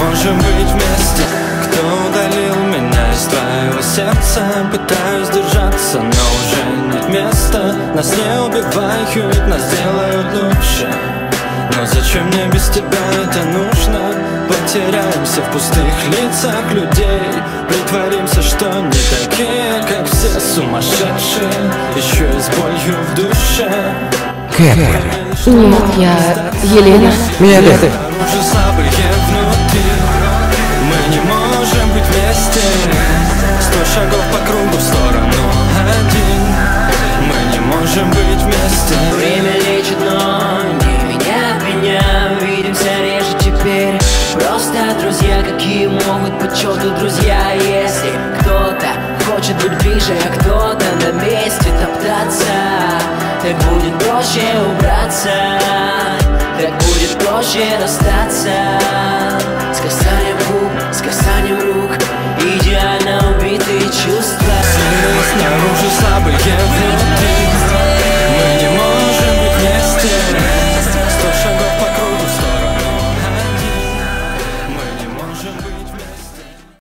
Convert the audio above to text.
можем быть вместе. Кто удалил меня из твоего сердца? Пытаюсь держаться, но уже нет места. Нас не убивают, нас делают лучше. Но зачем мне без тебя это нужно? Потеряемся в пустых лицах людей. Притворимся, что не такие, как все сумасшедшие. Еще и с болью в душе. Кэпа. Нет, я Елена. Меня Лето. Уже слабые внутри. Мы не можем быть вместе. 100 шагов по кругу в сторону один. Мы не можем быть вместе. Время лечит, но не меняет меня. Видимся реже теперь. Просто друзья, какие могут быть чёрты друзья. Если кто-то хочет быть ближе, а кто-то на месте топтаться, так будет проще убраться, так будет проще расстаться.